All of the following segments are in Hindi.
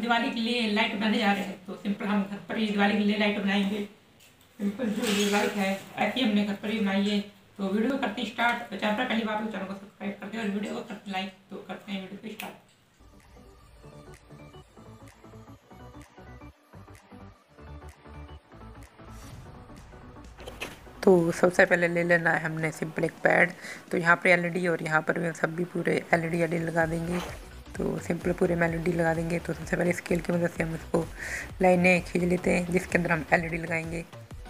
दिवाली के लिए लाइट बनाने जा रहे हैं। तो सिंपल हम घर पर ही दिवाली के लिए लाइट बनाएंगे। सिंपल जो ये लाइट है ऐसी हमने घर पर ही बनाई है। तो वीडियो को करते स्टार्ट। तो चैनल पर पहली बार तो चैनल को सब्सक्राइब करते हैं और वीडियो को करते लाइक। तो करते हैं वीडियो को स्टार्ट। तो सबसे पहले ले लेना है हमने सिंपल एक पैड। तो यहाँ पर एलईडी और यहाँ पर भी सब भी पूरे एलईडी लगा देंगे। तो सिंपल पूरे में एलईडी लगा देंगे। तो सबसे पहले स्केल की मदद से हम इसको लाइनें खींच लेते हैं जिसके अंदर हम एलईडी लगाएंगे।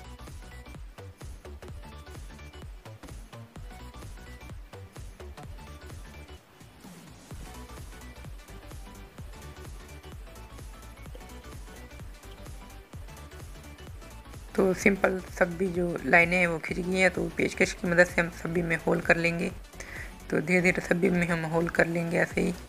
तो सिंपल सभी जो लाइनें हैं वो खिंच गई हैं। तो पेचकश की मदद से हम सभी में होल कर लेंगे। तो धीरे धीरे सभी में हम होल कर लेंगे ऐसे ही।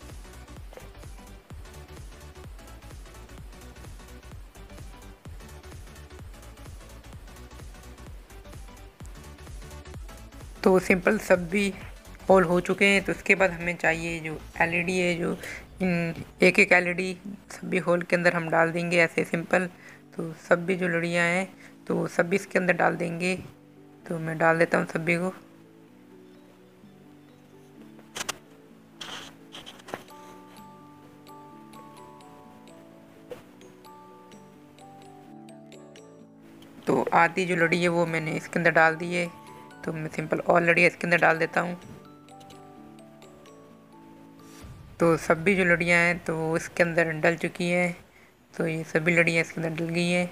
तो सिंपल सभी होल हो चुके हैं। तो इसके बाद हमें चाहिए जो एलईडी है, जो इन एक एक एलईडी सभी होल के अंदर हम डाल देंगे ऐसे सिंपल। तो सभी जो लड़ियाँ हैं तो सभी इसके अंदर डाल देंगे। तो मैं डाल देता हूँ सभी को। तो आधी जो लड़ी है वो मैंने इसके अंदर डाल दी है। तो मैं सिंपल और लड़ियाँ इसके अंदर डाल देता हूँ। तो सभी जो लड़ियाँ हैं तो वो इसके अंदर डल चुकी हैं। तो ये सभी लड़ियाँ इसके अंदर डल गई हैं।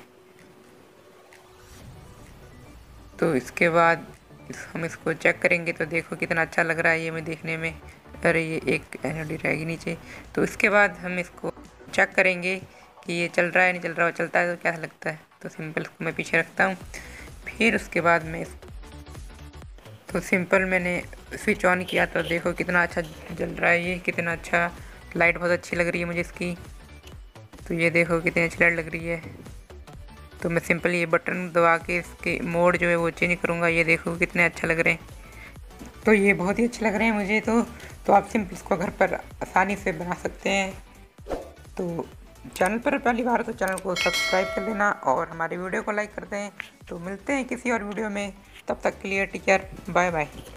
तो इसके बाद हम इसको चेक करेंगे। तो देखो कितना अच्छा लग रहा है ये मैं देखने में। अरे ये एक एलईडी रहेगी नीचे। तो इसके बाद हम इसको चेक करेंगे कि ये चल रहा है नहीं चल रहा है। चलता है तो क्या लगता है। तो सिंपल इसको मैं पीछे रखता हूँ। फिर उसके बाद मैं तो सिंपल मैंने स्विच ऑन किया तो देखो कितना अच्छा जल रहा है ये, कितना अच्छा लाइट बहुत अच्छी लग रही है मुझे इसकी। तो ये देखो कितनी अच्छी लाइट लग रही है। तो मैं सिंपल ये बटन दबा के इसके मोड जो है वो चेंज करूँगा। ये देखो कितने अच्छा लग रहे हैं। तो ये बहुत ही अच्छे लग रहे हैं मुझे। तो आप सिंपल इसको घर पर आसानी से बना सकते हैं। तो चैनल पर पहली बार तो चैनल को सब्सक्राइब कर लेना और हमारी वीडियो को लाइक कर दें। तो मिलते हैं किसी और वीडियो में, तब तक के लिए टेक केयर, बाय बाय।